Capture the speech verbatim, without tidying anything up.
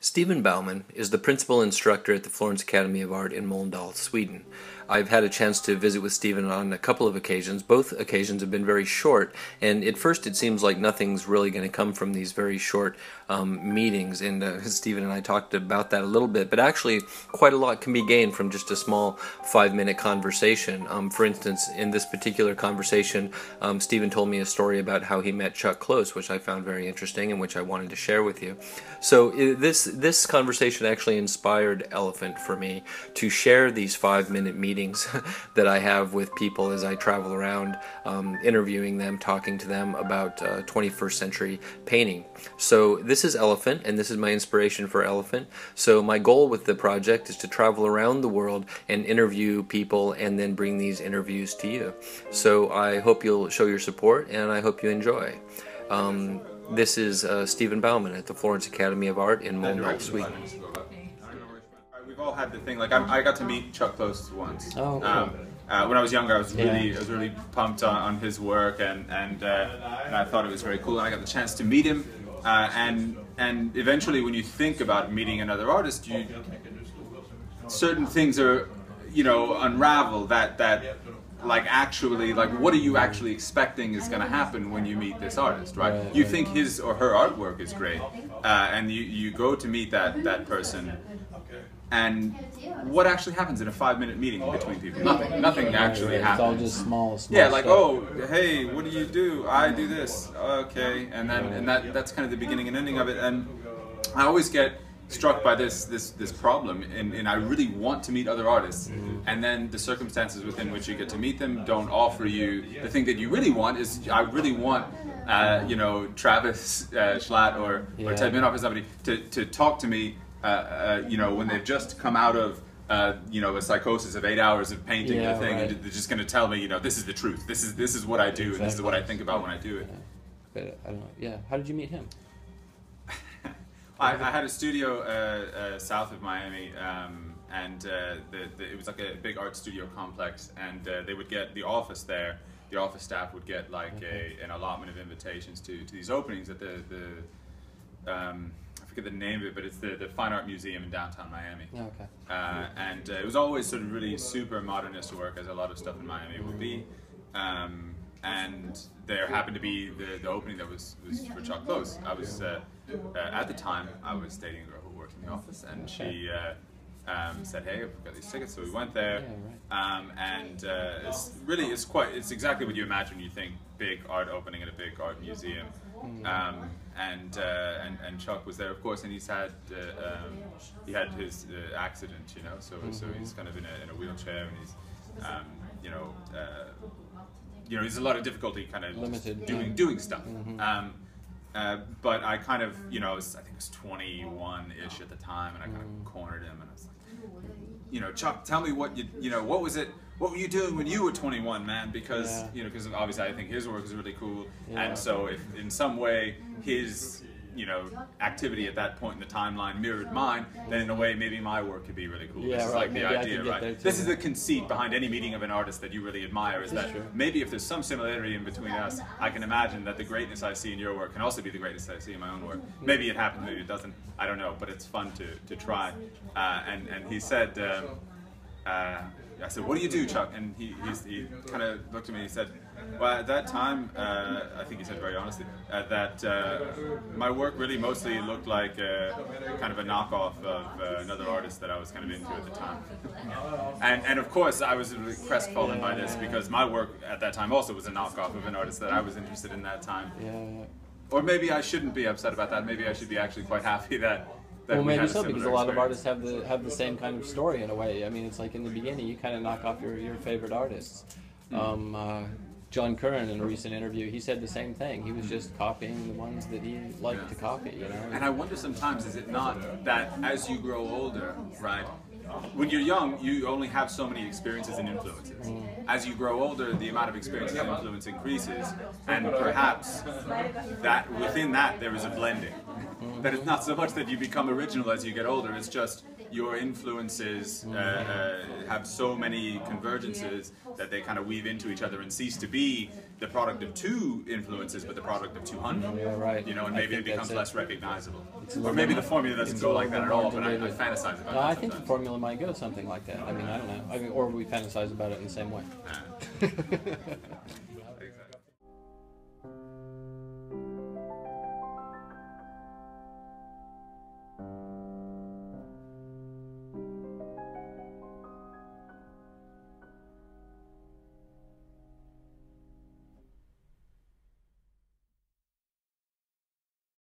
Steven Bauman is the principal instructor at the Florence Academy of Art in Mölndal, Sweden. I've had a chance to visit with Steven on a couple of occasions. Both occasions have been very short, and at first it seems like nothing's really going to come from these very short um, meetings, and uh, Steven and I talked about that a little bit, but actually quite a lot can be gained from just a small five-minute conversation. Um, for instance, in this particular conversation, um, Steven told me a story about how he met Chuck Close, which I found very interesting and which I wanted to share with you. So uh, this, this conversation actually inspired Elephant for me to share these five-minute meetings that I have with people as I travel around, um, interviewing them, talking to them about uh, twenty-first century painting. So this is Elephant, and this is my inspiration for Elephant. So my goal with the project is to travel around the world and interview people and then bring these interviews to you. So I hope you'll show your support, and I hope you enjoy. Um, this is uh, Steven Bauman at the Florence Academy of Art in Mölndal, Sweden. We've all had the thing, like I, I got to meet Chuck Close once. Oh, cool. um, uh, when I was younger, I was really, Yeah. I was really pumped on, on his work, and and, uh, and I thought it was very cool. And I got the chance to meet him, uh, and and eventually, when you think about meeting another artist, you certain things are, you know, unravel that that. Like actually, like what are you actually expecting is going to happen when you meet this artist, right? Right, You right. think his or her artwork is great, uh, and you, you go to meet that, that person, and what actually happens in a five-minute meeting between people? Nothing. Nothing actually It's happens. all just small, small Yeah, like, stuff. oh, hey, what do you do? I do this. Okay, and then and that that's kind of the beginning and ending of it. And I always get struck by this this this problem, and, and I really want to meet other artists, and then the circumstances within which you get to meet them don't offer you the thing that you really want. Is I really want uh, you know, Travis uh, Schlatt or Yeah. or Ted Minoff or somebody to to talk to me uh, uh, you know, when they've just come out of uh, you know, a psychosis of eight hours of painting Yeah, the thing, right. and they're just going to tell me, you know, this is the truth. This is this is what I do, and this is what I think about when I do it. Yeah. But I don't know. Yeah. How did you meet him? I, I had a studio uh, uh, south of Miami, um, and uh, the, the, it was like a big art studio complex, and uh, they would get the office there. The office staff would get like Okay. a, an allotment of invitations to, to these openings at the, the um, I forget the name of it, but it's the, the Fine Art Museum in downtown Miami. Oh, okay. Uh, and uh, it was always sort of really super modernist work, as a lot of stuff in Miami would be. Um, and there happened to be the, the opening that was, was for Chuck Close. I was, uh, uh, at the time, I was dating a girl who worked in the office, and she uh, um, said, hey, I've got these tickets, so we went there. Yeah, Um, and uh, it's really, it's quite, it's exactly what you imagine when you think big art opening at a big art museum. Um, and, uh, and and Chuck was there, of course, and he's had uh, um, he had his uh, accident, you know, so so he's kind of in a, in a wheelchair, and he's um, you know uh, you know he's a lot of difficulty kind of Limited, doing yeah. doing stuff. Um, uh, but I kind of, you know, I, was, I think I was twenty-one-ish at the time, and I kind of cornered him, and I was like, you know, Chuck, tell me what you, you know, what was it, what were you doing when you were twenty-one, man? Because, Yeah. you know, because obviously I think his work is really cool, Yeah. and so if in some way his, you know, activity at that point in the timeline mirrored mine, then in a way maybe my work could be really cool. Yeah, this is right, like the maybe I idea, could get right? there too. This is the conceit behind any meeting of an artist that you really admire, is That's that true. maybe if there's some similarity in between us, I can imagine that the greatness I see in your work can also be the greatness I see in my own work. Maybe it happens, maybe it doesn't, I don't know, but it's fun to, to try. Uh, and, and he said, um, uh, I said, what do you do, Chuck? And he, he's, he kind of looked at me and he said, well, at that time, uh, I think he said very honestly, uh, that uh, my work really mostly looked like a, kind of a knockoff of uh, another artist that I was kind of into at the time. and, and of course, I was really crestfallen by this, because my work at that time also was a knockoff of an artist that I was interested in that time. Yeah. yeah. Or maybe I shouldn't be upset about that. Maybe I should be actually quite happy that, that Well, we maybe had a so, because a similar lot of experience. artists have the have the same kind of story in a way. I mean, it's like in the beginning, you kind of knock off your, your favorite artists. Um, uh, John Curran, in a recent interview, he said the same thing. He was just copying the ones that he liked Yeah. to copy, you know. And I wonder sometimes, is it not that as you grow older, right? When you're young, you only have so many experiences and influences. As you grow older, the amount of experience and influence increases, and perhaps that within that there is a blending, That it's not so much that you become original as you get older, it's just your influences uh, uh, have so many convergences that they kind of weave into each other and cease to be the product of two influences, but the product of two hundred. Yeah, right. You know, and I maybe it think becomes that's less recognizable. It's a Or little maybe bit- the formula doesn't it's go a like that little at bit all, more but I, I diluted. fantasize about No, that I think the sometimes. formula might go something like that. I mean, I don't know. I mean, or we fantasize about it in the same way. Uh,